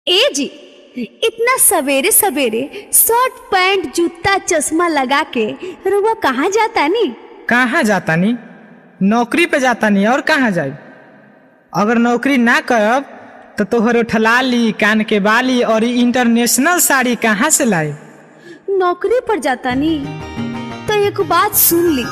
ए जी, इतना सवेरे सवेरे शर्ट पैंट जूता चश्मा लगा के रुआ कहाँ जाता नी? कहाँ जाता नी? नौकरी पे जाता नी और कहाँ जाए। अगर नौकरी ना करब तो तोहर ठलाली कान के बाली और इंटरनेशनल साड़ी कहाँ से लाए। नौकरी पर जाता नी तो एक बात सुन ली।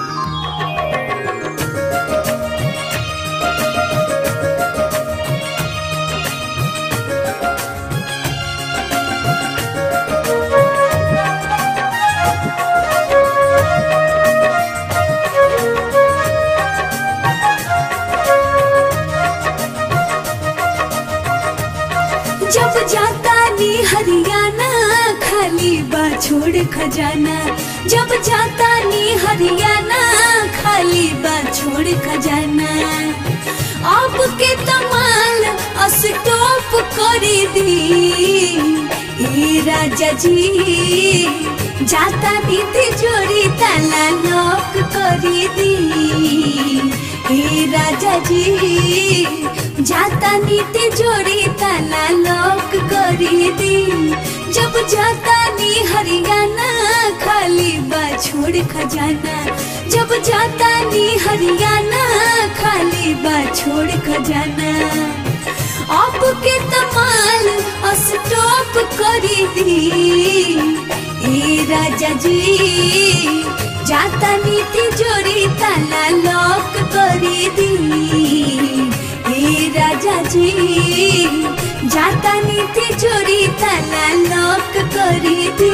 जब जाता नी हरियाणा खाली बा छोड़ खजाना। जब जाता नी हरियाणा खाली बा छोड़ खजाना। अब के तमाल अस्टॉप करी दी ए राजा जी। जाता नी तिजोरी ताला लॉक करी दी ए राजा जी। जाता नी तिजोरी ताला लॉक करी दी। जब जाता नी हरियाणा खाली बा छोड़ खजाना। जब जाता नी हरियाणा खाली बा छोड़ खजाना। अब के तमाल स्टॉप करी दी ए राजा जी। जाता नी तिजोरी ताला लॉक करी दी ए राजा जी। जाता नी तिजोरी ताला लॉक करी दी।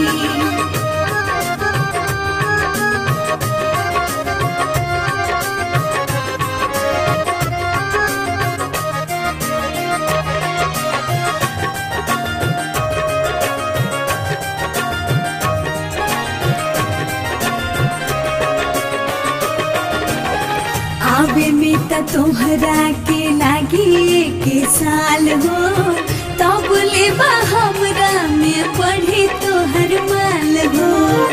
आवे में तोहरा के लागी के साल हो। तब ले हमरा में पढ़े तोहर माल हो।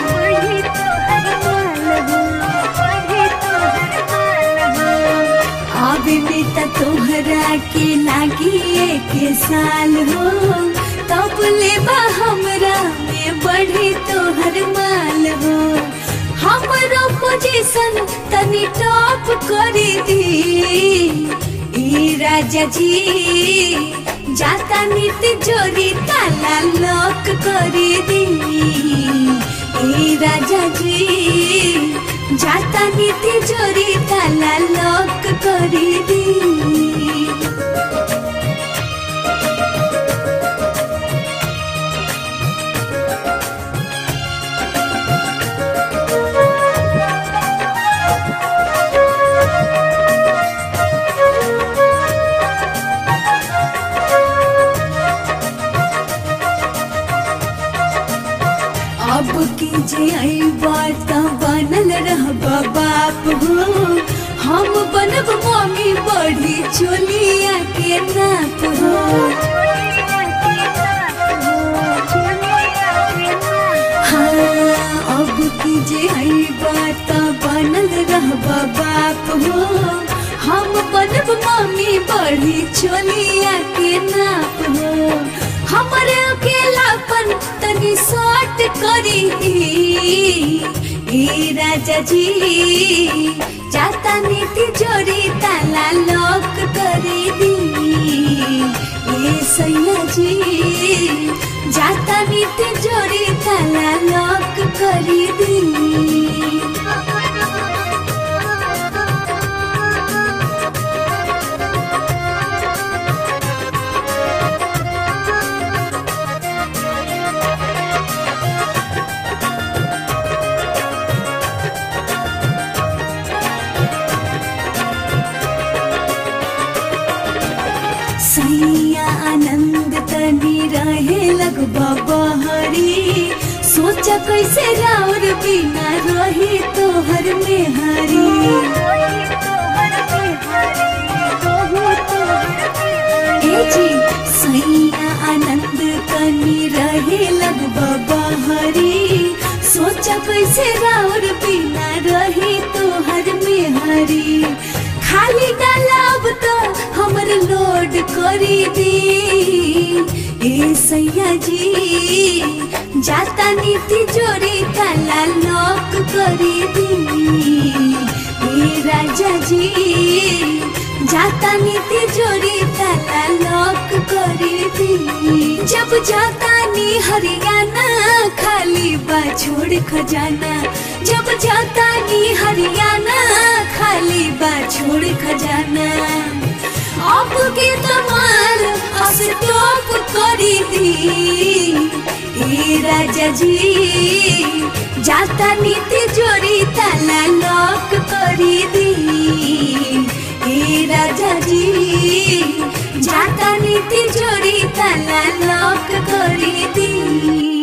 आवे में तोहरा के लागी के साल हो। तब ले हमरा में बढ़े तोहर माल हो। हमरो पोजीशन तनी टॉप करी दी ए राजा जी। जाता नी तिजोरी ताला लॉक करी दी ए राजा जी। जाता नी तिजोरी ताला लॉक करी दी। अब की जे बात बनल रहबा बाप हो। हम बनब मम्मी बड़ी चोलिया के नाप हो। हाँ, अब की जे बात बनल रहबा बाप हो। हम बनब मम्मी बड़ी चोलिया के नाप हो। हमरे अकेलापन तनी शॉर्ट करी ए राजा जी। जाता नी तिजोरी ताला लॉक करी दी ए सैया जी। जाता नी तिजोरी ताला लॉक करी दी। सैया आनंद तनी रहे लगबा बहरी। सोचा कैसे राउर बिना रही तोहर मेहरी। ए जी, सैया आनंद तनी रहे लगबा बहरी। सोचा कैसे राउर बिना रही तोहर मेहरी। खाली डालब तो हमर लोड करी दी ए सैया जी जाता नीति जोरी ताला लॉक करी दी। ए राजा जी जाता नीति जोरी ताला लॉक करी दी। जब जाता नी हरियाणा खाली बा छोड़ खजाना। जब जाता नी हरियाणा खाली बा छोड़ खजाना। अब के तमाल स्टॉप करी दी। ए राजा जी जाता नीति जोरी ताला लॉक करी दी। ए राजा जी जाता नीति जोरी ताला लॉक करी दी।